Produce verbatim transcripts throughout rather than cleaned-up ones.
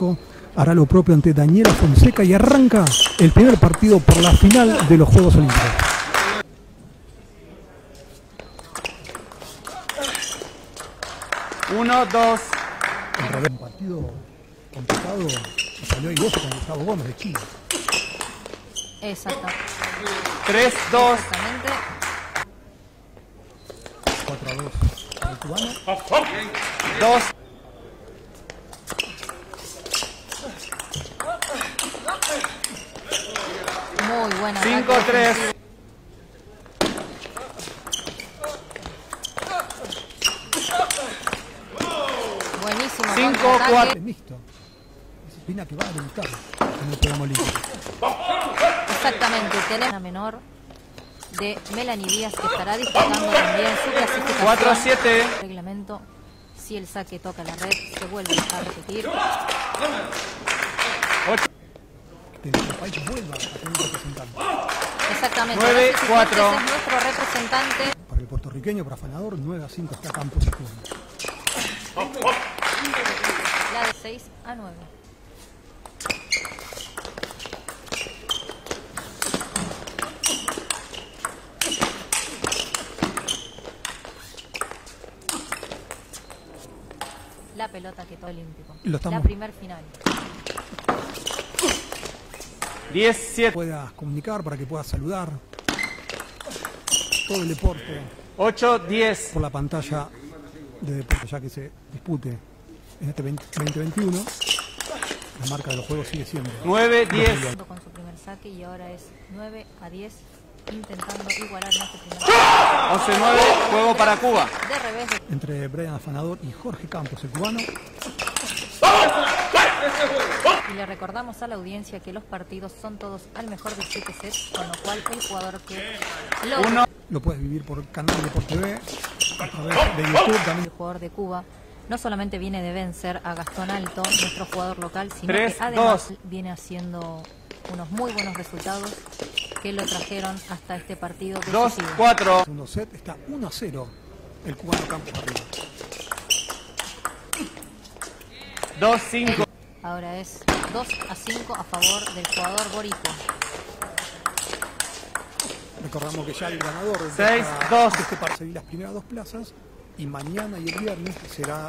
Rico hará lo propio ante Daniela Fonseca y arranca el primer partido por la final de los Juegos Olímpicos. Uno, dos. Un partido complicado que salió ahí vos con Gustavo Gómez de Chile. Exacto. Tres, dos. Exactamente. cuatro a dos el cubano. Dos. Muy buena. Cinco, tres. Buenísimo. Cinco, cuatro. Mixto. Disciplina que va a debutar en el programa olímpico. Exactamente. Tenemos una menor de Melanie Díaz que estará disputando también su clasificación. Cuatro, siete. Reglamento. Si el saque toca la red, se vuelve a repetir. Que nuestro país vuelva a tener un representante. Exactamente. Nueve, cuatro. Es nuestro representante. Para el puertorriqueño, para Afanador, nueve a cinco está Campos y Cubano. La de seis a nueve. La pelota que todo olímpico. Lo estamos- La primer final. Diez, siete. Puedas comunicar, para que puedas saludar. Todo el deporte Ocho, diez. por la pantalla de deporte, ya que se dispute en este veinte veintiuno. La marca de los juegos sigue siendo Nueve, diez. Con su primer saque y ahora es nueve a diez. Intentando igualar en este primer Once, nueve. Juego para Cuba. de revés. entre Brian Afanador y Jorge Campos, el cubano. Y le recordamos a la audiencia que los partidos son todos al mejor de siete sets, con lo cual el jugador que logra Uno. Lo puedes vivir por Canal Deporte T V, a través de YouTube el también. jugador de Cuba no solamente viene de vencer a Gastón Alto, nuestro jugador local, sino Tres, que además dos. viene haciendo unos muy buenos resultados que lo trajeron hasta este partido Dos, decisivo. cuatro. El segundo set está uno a cero el cubano Campos arriba. Dos, cinco. Ahora es dos a cinco a favor del jugador boricua. Recordamos que ya el ganador de Seis, esta- dos. de este par seguir las primeras dos plazas, y mañana y el viernes será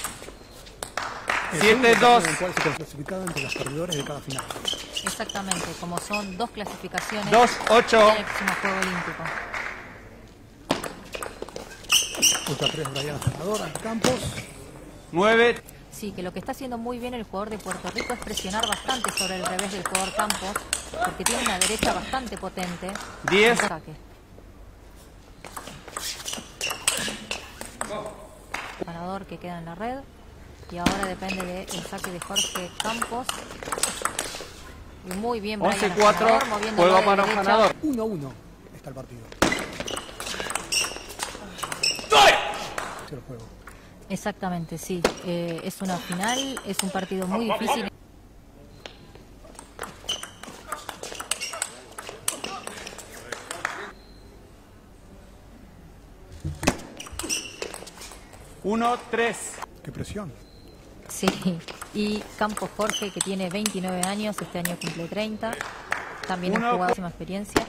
el Siete, segundo partido dos. en el cual se clasificado entre los perdedores de cada final. Exactamente, como son dos clasificaciones Dos, ocho. en el próximo Juego Olímpico. Otra tres Brian Afanador ante Campos. Nueve. Sí, que lo que está haciendo muy bien el jugador de Puerto Rico es presionar bastante sobre el revés del jugador Campos, porque tiene una derecha bastante potente. Diez. En saque. Ganador que queda en la red. Y ahora depende del saque de Jorge Campos. Y muy bien Brian Once, cuatro. Afanador, moviendo Juego la de para derecha. Afanador. uno a uno está el partido. El juego. Exactamente, sí. Eh, es una final, es un partido muy difícil. Uno, tres. Qué presión. Sí. Y Campos Jorge, que tiene veintinueve años, este año cumple treinta. También Uno. es jugador de máxima experiencia.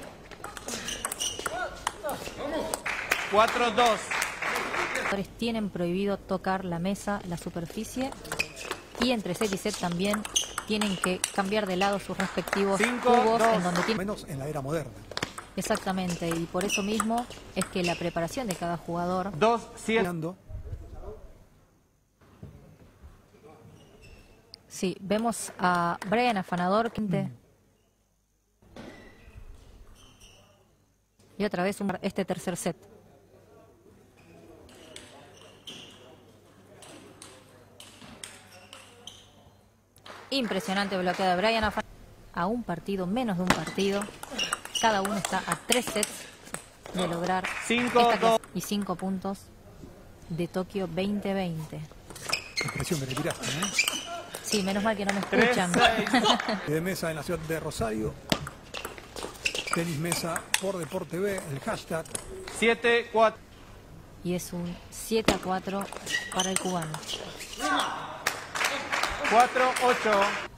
Cuatro, dos. Los jugadores tienen prohibido tocar la mesa, la superficie. Y entre set y set también tienen que cambiar de lado sus respectivos Cinco, cubos dos. en donde tienen... Menos en la era moderna. Exactamente, y por eso mismo es que la preparación de cada jugador... Dos, siete. Ganando. Sí, vemos a Brian Afanador. Mm. Y otra vez un- este tercer set. Impresionante bloqueo de Brian Afanador. A un partido, menos de un partido. Cada uno está a tres sets de lograr Cinco, esta dos. clase- y cinco puntos de Tokio veinte veinte. Qué presión me le tiraste, ¿eh? Sí, menos mal que no me Tres, escuchan. seis. De mesa en la ciudad de Rosario. Tenis Mesa por Deporte B, el hashtag. Siete, cuatro. Y es un siete a cuatro para el cubano. cuatro ocho.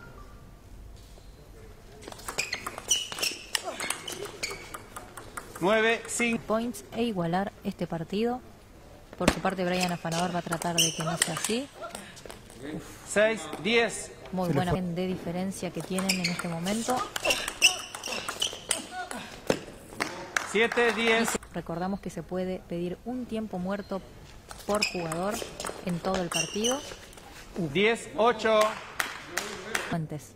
nueve cinco. Points e igualar este partido. Por su parte, Brian Afanador va a tratar de que no sea así. seis diez. Muy buena de diferencia que tienen en este momento. siete diez. Recordamos que se puede pedir un tiempo muerto por jugador en todo el partido. diez ocho. Antes.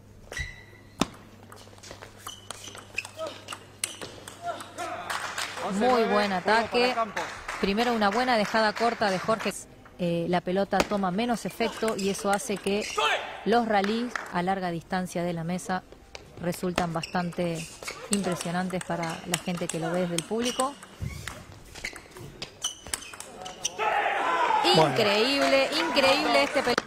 Muy buen ataque. Primero una buena dejada corta de Jorge. Eh, la pelota toma menos efecto y eso hace que los rallies a larga distancia de la mesa resultan bastante impresionantes para la gente que lo ve desde el público. Increíble, bueno. increíble este pelota.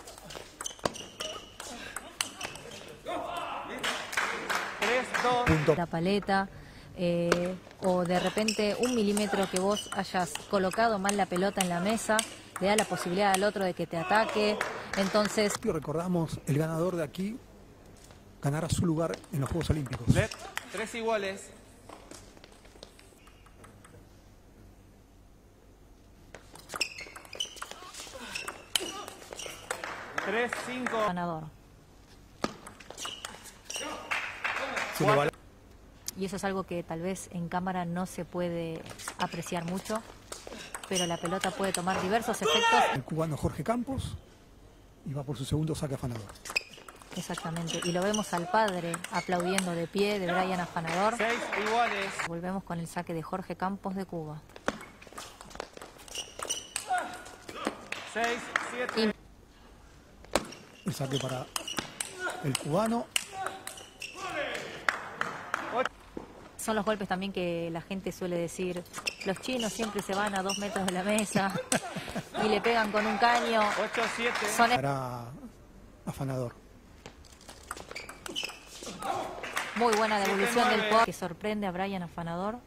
La paleta. Eh, o de repente un milímetro que vos hayas colocado mal la pelota en la mesa le da la posibilidad al otro de que te ataque. Entonces recordamos, el ganador de aquí ganará su lugar en los Juegos Olímpicos. Tres iguales. Tres cinco. Ganador. Se le va. Y eso es algo que tal vez en cámara no se puede apreciar mucho, pero la pelota puede tomar diversos efectos. El cubano Jorge Campos y va por su segundo saque afanador. Exactamente, y lo vemos al padre aplaudiendo de pie de Brian Afanador. Seis iguales. Volvemos con el saque de Jorge Campos de Cuba. Seis, siete. El saque para el cubano. Son los golpes también que la gente suele decir, los chinos siempre se van a dos metros de la mesa y le pegan con un caño. ocho siete. Son... Para Afanador. Muy buena devolución del pot que sorprende a Brian Afanador.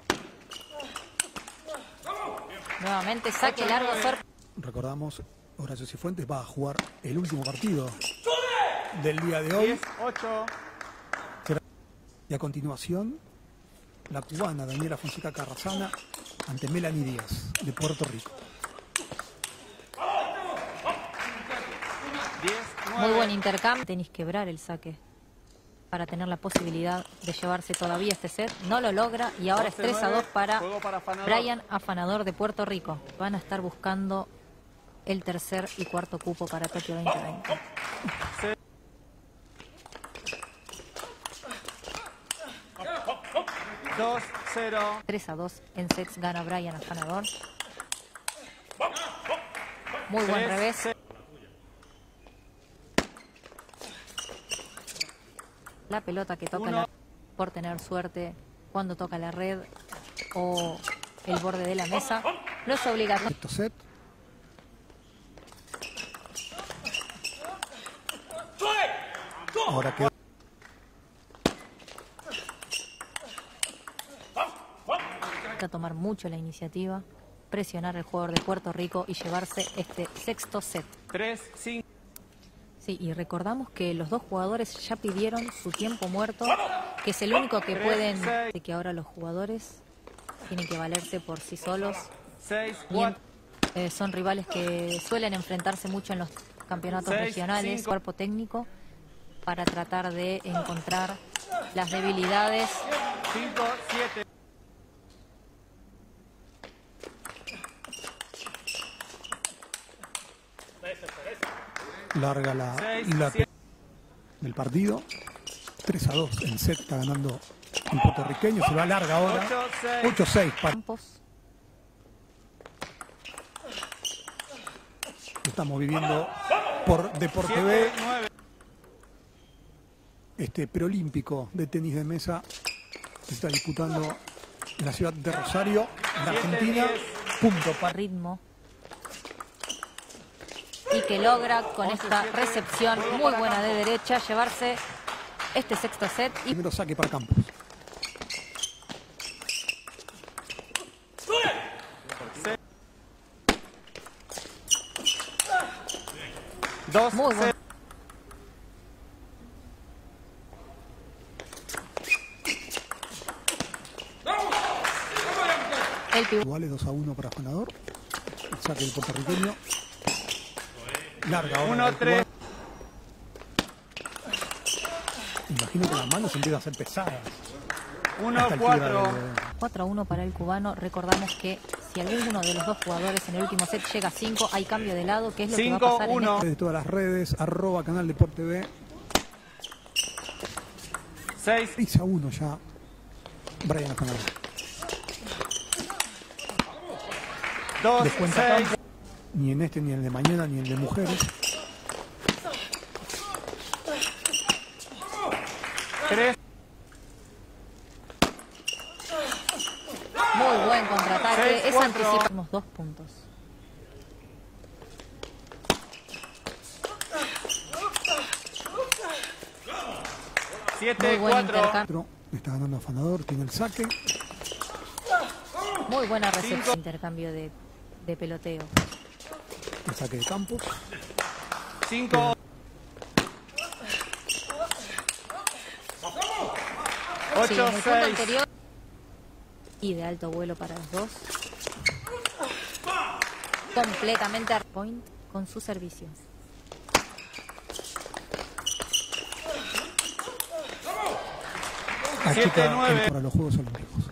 Nuevamente saque largo. Recordamos, Horacio Cifuentes va a jugar el último partido del día de hoy. diez ocho. Y a continuación, la cubana Daniela Fonseca Carrasana ante Melanie Díaz, de Puerto Rico. Muy buen intercambio. Tenéis que quebrar el saque para tener la posibilidad de llevarse todavía este set. No lo logra y ahora es tres a dos para Brian Afanador de Puerto Rico. Van a estar buscando el tercer y cuarto cupo para Tokio veinte veinte. dos cero. tres a dos en sets gana Brian Afanador. Muy buen revés. La pelota que toca la, por tener suerte cuando toca la red o el borde de la mesa. No es obligatorio. Esto set. Ahora queda. Tomar mucho la iniciativa, presionar al jugador de Puerto Rico y llevarse este sexto set. tres cinco. Sí, y recordamos que los dos jugadores ya pidieron su tiempo muerto, que es el único que pueden, de que ahora los jugadores tienen que valerse por sí solos. seis cuatro. Eh, son rivales que suelen enfrentarse mucho en los campeonatos seis, regionales, cinco. Cuerpo técnico, para tratar de encontrar las debilidades. cinco siete. Larga la, seis, la del partido. tres a dos en set está ganando el puertorriqueño. Se va larga ahora. ocho seis para. Estamos viviendo por Deporte B. Este preolímpico de tenis de mesa que se está disputando en la ciudad de Rosario, en Argentina. Punto para ritmo. Y que logra con esta recepción muy buena de derecha llevarse este sexto set. Y primero saque para Campos. dos muy buen El pivot. Vale dos a uno para Afanador. El saque del puertorriqueño. Larga ahora. uno tres. Imagino que las manos empiezan a ser pesadas. uno cuatro. cuatro a uno para el cubano. Recordamos que si alguno de los dos jugadores en el último set llega a cinco, hay cambio de lado, que es lo que va a pasar en este. De todas las redes, arroba Canal Deporte T V. seis. seis a uno ya. Brian Afanador. dos Descuenta seis. campo. Ni en este, ni en el de mañana, ni en el de mujeres. tres. Muy buen contraataque. seis, Es cuatro. anticipamos dos puntos. siete Muy buen cuatro. intercambio. Está ganando Afanador, tiene el saque. Muy buena recepción. Cinco. Intercambio de, de peloteo. El saque de campo. cinco. Sí, ocho en el punto seis. anterior. Y de alto vuelo para los dos. Completamente a point con sus servicios. Achica siete nueve. el para los Juegos Olímpicos.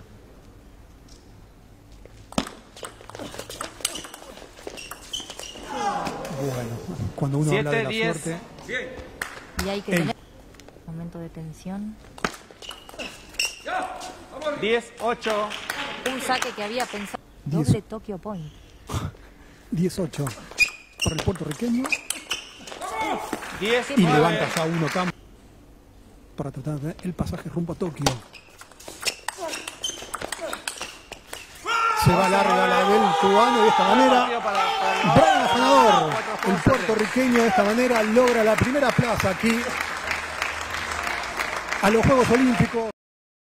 Bueno, cuando uno habla de la siete diez. suerte, Y hay que Ey. tener momento de tensión. diez ocho. Un saque que había pensado. Diez. Doble Tokyo Point. dieciocho para el puertorriqueño diez y nueve. levanta ya uno campo para tratar de el pasaje rumbo a Tokio. Se va larga la del cubano de esta manera. Brian Afanador, el puertorriqueño, de esta manera logra la primera plaza aquí a los Juegos Olímpicos.